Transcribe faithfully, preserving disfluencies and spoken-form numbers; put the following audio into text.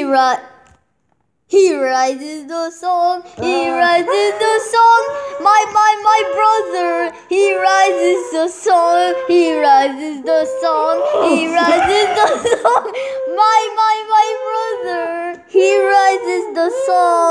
He ri He rises the song, he rises the song, my, my, my brother. He rises the song, he rises the song, he rises the song, my, my, my brother. He rises the song.